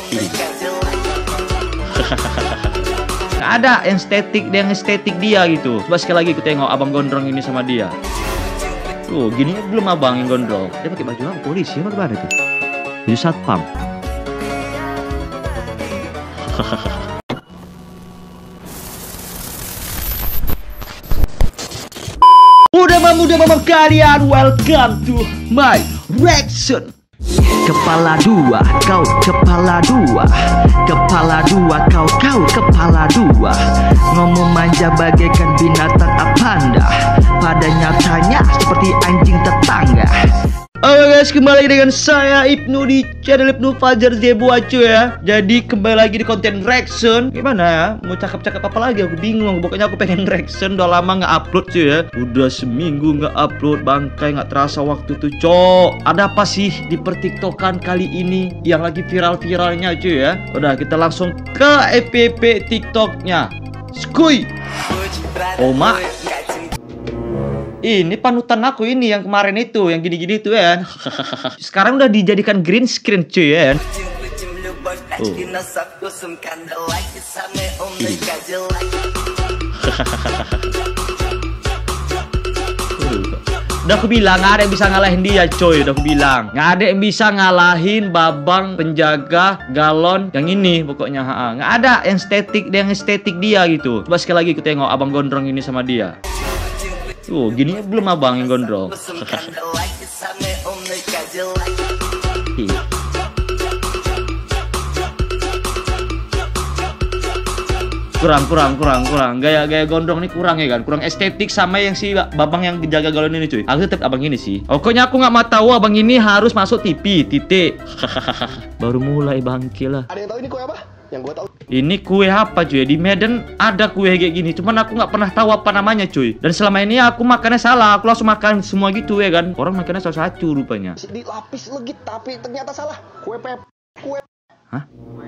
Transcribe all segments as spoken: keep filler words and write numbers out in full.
Nggak ada yang estetik, yang estetik dia gitu. Coba sekali lagi aku tengok abang gondrong ini sama dia. Tuh, gini belum abang yang gondrong. Dia pakai baju apa? Polisi apa gimana tuh? Baju satpam. Udah mam, udah mam kalian, welcome to my reaction. Kepala dua, kau kepala dua, kepala dua, kau kau kepala dua. Ngomong manja bagaikan binatang apanda, pada nyatanya seperti anjing tetangga. Halo guys, kembali lagi dengan saya Ibnu di channel Ibnu Fajar Zebua cuy ya. Jadi kembali lagi di konten reaction. Gimana ya, mau cakap-cakap apa lagi, aku bingung. Pokoknya aku pengen reaction, udah lama nggak upload cuy ya. Udah seminggu nggak upload, bangkai nggak terasa waktu tuh cok. Ada apa sih di pertiktokan kali ini yang lagi viral-viralnya cuy ya. Udah kita langsung ke F Y P TikToknya. Skuy Oma. Ini panutan aku ini yang kemarin itu, yang gini-gini itu ya. Sekarang udah dijadikan green screen cuy ya. Oh. Udah aku bilang nggak ada yang bisa ngalahin dia coy. Udah aku bilang nggak ada yang bisa ngalahin babang penjaga galon yang ini pokoknya. Nggak ada yang estetik, yang estetik dia gitu. Coba sekali lagi aku tengok abang gondrong ini sama dia. Tuh, gini belum abang yang gondrong. kurang kurang kurang kurang gaya-gaya gondrong ini kurang ya kan, kurang estetik sama yang si babang yang jaga galon ini cuy. Aku tetap abang ini sih. Pokoknya aku nggak mau tahu abang ini harus masuk T V titik. Baru mulai bangke lah. Ada yang tahu ini kue apa? Yang gue tahu ini kue apa cuy? Di Medan ada kue kayak gini, cuman aku nggak pernah tahu apa namanya cuy. Dan selama ini aku makannya salah, aku langsung makan semua gitu ya kan. Orang makannya salah satu rupanya. Dilapis legit tapi ternyata salah. Kue pep, kue. Hah?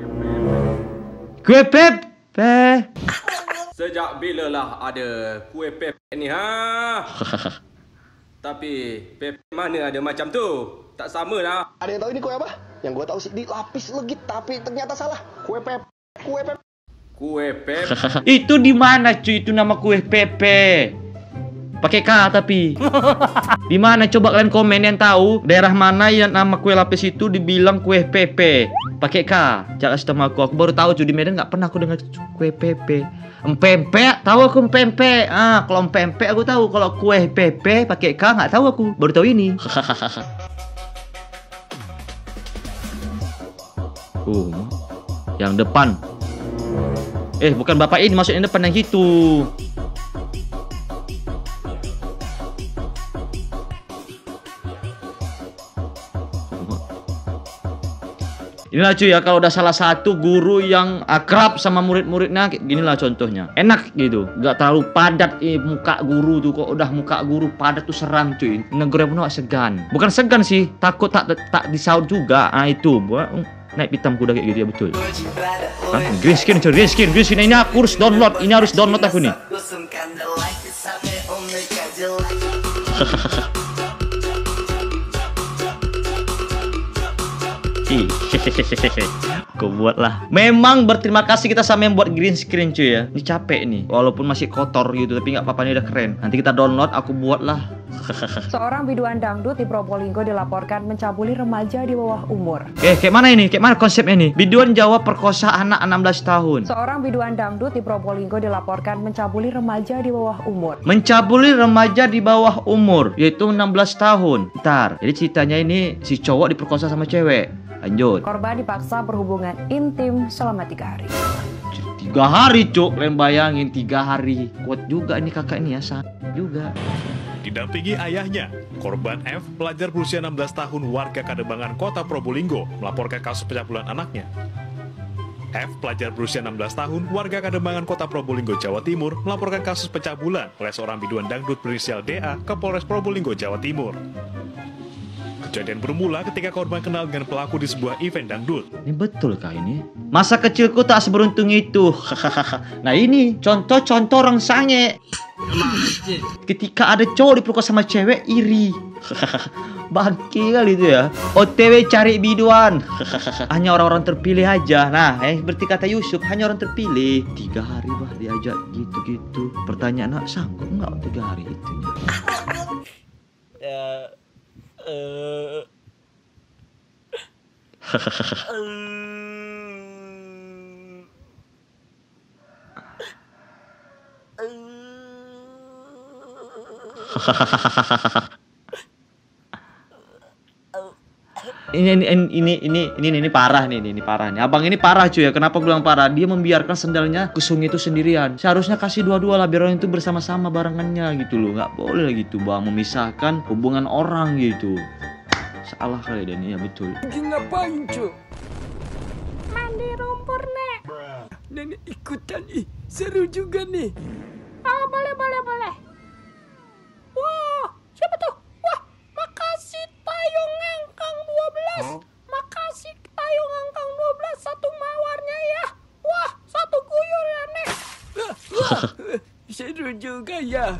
Kue pep. Pe. Sejak bila lah ada kue pep ni ha? Tapi pep mana ada macam tu? Tak sama lah. Ada yang tahu ini kue apa? Yang gue tahu sih dilapis legit tapi ternyata salah. Kue pep, kue pep. Kue pep. Itu di mana cuy? Itu nama kue pepe. Pakai K tapi. Di mana coba kalian komen yang tahu daerah mana yang nama kue lapis itu dibilang kue pepe. Pakai K. Jangan kasih tahu aku. Aku baru tahu cuy, di Medan nggak pernah aku dengar kue pepe. Empempe, tahu aku empempe. Ah, kalau empempe aku tahu. Kalau kue pepe pakai K nggak tahu aku. Baru tahu ini. Uh, yang depan. Eh, bukan bapak ini, maksudnya depan yang itu. Inilah cuy ya, kalau udah salah satu guru yang akrab sama murid-muridnya, ginilah contohnya. Enak gitu, nggak terlalu padat eh, muka guru tuh. Kok udah muka guru padat tuh seram cuy. Negara penuh segan. Bukan segan sih, takut tak tak disaut juga. Ah itu, buat naik hitam kuda kayak gitu ya betul. Hah? Green screen cuy, green screen, green screen. Ini aku harus download, ini harus download aku nih. Kau buat lah. Memang berterima kasih kita sama yang buat green screen cuy ya. Ini capek nih, walaupun masih kotor gitu, tapi nggak apa-apa, ini udah keren. Nanti kita download, aku buat lah. Seorang biduan dangdut di Probolinggo dilaporkan mencabuli remaja di bawah umur. Eh, kayak mana ini? Kayak mana konsepnya nih? Biduan Jawa perkosa anak enam belas tahun. Seorang biduan dangdut di Probolinggo dilaporkan mencabuli remaja di bawah umur. Mencabuli remaja di bawah umur, yaitu enam belas tahun. Ntar, jadi ceritanya ini si cowok diperkosa sama cewek. Lanjut. Korban dipaksa berhubungan intim selama tiga hari. Tiga hari cuk, kalian bayangin tiga hari. Kuat juga ini kakak ini ya, sangat juga. Didampingi ayahnya, korban F, pelajar berusia enam belas tahun warga Kadebangan, Kota Probolinggo, melaporkan kasus pencabulan anaknya. F, pelajar berusia enam belas tahun warga Kadebangan, Kota Probolinggo, Jawa Timur, melaporkan kasus pencabulan oleh seorang biduan dangdut berinisial D A ke Polres Probolinggo, Jawa Timur. Kejadian bermula ketika korban kenal dengan pelaku di sebuah event dangdut. Ini betul kah ini? Masa kecilku tak seberuntung itu. Nah ini contoh-contoh orang sange. Ketika ada cowok diperkosa sama cewek, iri. Bangki kali itu ya. O T W cari biduan. Hanya orang-orang terpilih aja. Nah, eh seperti kata Yusuf, hanya orang terpilih. Tiga hari bah diajak gitu-gitu. Pertanyaan, nak sanggup nggak tiga hari itunya? Ya, eh, Ini ini ini ini ini ini parah nih, ini, ini parah nih. Abang ini parah cuy ya. Kenapa gue bilang parah? Dia membiarkan sendalnya ke sungai itu sendirian. Seharusnya kasih dua-dua lah biar orang itu bersama-sama barengannya gitu loh. Nggak boleh gitu bang, memisahkan hubungan orang gitu. Salah kali dan iya betul. lagi ngapain cu? Mandi lumpur nek. Nenek ikutan ih, seru juga nih. Oh boleh boleh boleh. Wah siapa tuh? Wah makasih Tayung Ngangkang dua belas. Huh? Makasih Tayung Ngangkang dua belas satu mawarnya ya. Wah satu kuyur ya nek. Wah, seru juga ya.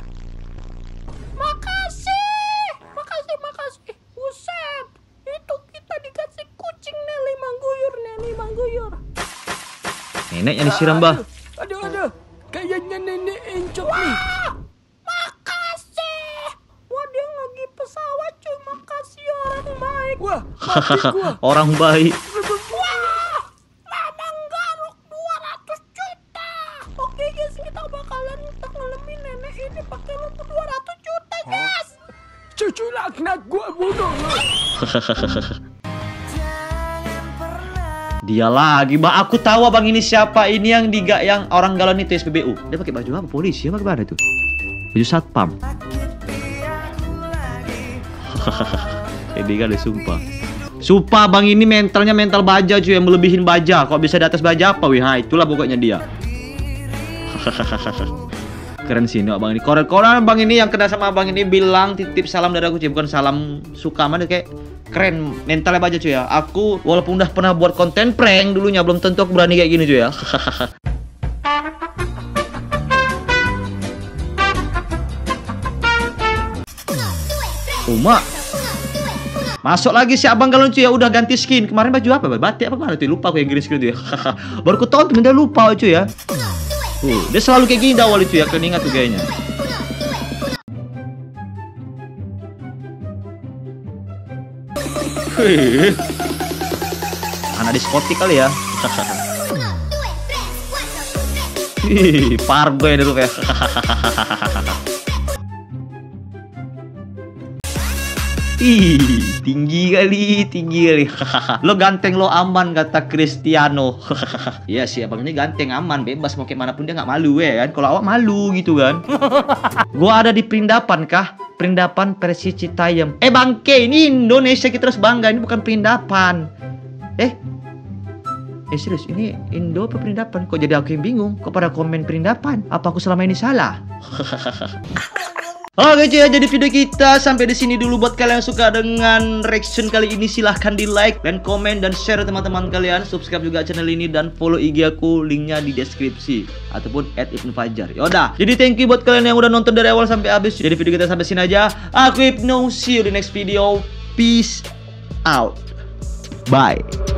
Makasih, makasih makasih. Buset, itu kita dikasih kucing nih lima guyur nih lima guyur. Nenek yang disiram bah. Aduh aduh, kayaknya nenek encok nih. Makasih. Wah dia lagi pesawat cuy, makasih orang baik. Wah mati gua. Orang baik. Wah, Mamang Garuk dua ratus juta. Oke guys, kita bakalan ngelemin nenek ini pakai lumpur dua ratus juta guys. Cucu laknat gua bunuh. Dia lagi, bah aku tahu abang ini siapa. Ini yang diga yang orang galon itu S P B U. Dia pakai baju apa? Polisi apa gimana tuh? Baju satpam. Ini kali sumpah. Sumpah bang ini mentalnya mental baja cuy, yang melebihin baja. Kok bisa di atas baja apa wih? Ha, itulah pokoknya dia. Keren sih ini abang ini. Koran-koran abang ini yang kena sama abang ini bilang titip salam dari aku cuy, bukan salam suka mana kayak keren mentalnya baja cuy ya. Aku walaupun udah pernah buat konten prank dulunya belum tentu aku berani kayak gini cuy ya. Uma masuk lagi si abang galon cuy ya, udah ganti skin. Kemarin baju apa? Batik apa kemana tuh? Lupa aku yang green screen tuh ya. Baru ku tonton dia lupa cuy ya. Uh, dia selalu kayak gini awal itu ya, kalian ingat tuh kayaknya. Wih. Anak diskotik kali ya. Ih, pargo ya dulu kayak. Ih, tinggi kali, tinggi kali. Lo ganteng, lo aman, kata Cristiano. Iya sih, abang ini ganteng, aman, bebas mau kayak manapun dia nggak malu ya kan. Kalau awak malu gitu kan. Gua ada di Perindapan kah? Perindapan versi Citayam. Eh bangke, ini Indonesia kita harus bangga, ini bukan Perindapan. Eh, eh serius, ini Indo apa Perindapan? Kok jadi aku yang bingung? Kok pada komen Perindapan? Apa aku selama ini salah? Oke cuy, jadi video kita sampai di sini dulu. Buat kalian yang suka dengan reaction kali ini silahkan di like dan komen dan share teman-teman kalian. Subscribe juga channel ini dan follow I G aku, linknya di deskripsi ataupun at Ibnu Fajar. Yaudah, jadi thank you buat kalian yang udah nonton dari awal sampai habis. Jadi video kita sampai sini aja. Aku Ibnu, see you di next video. Peace out. Bye.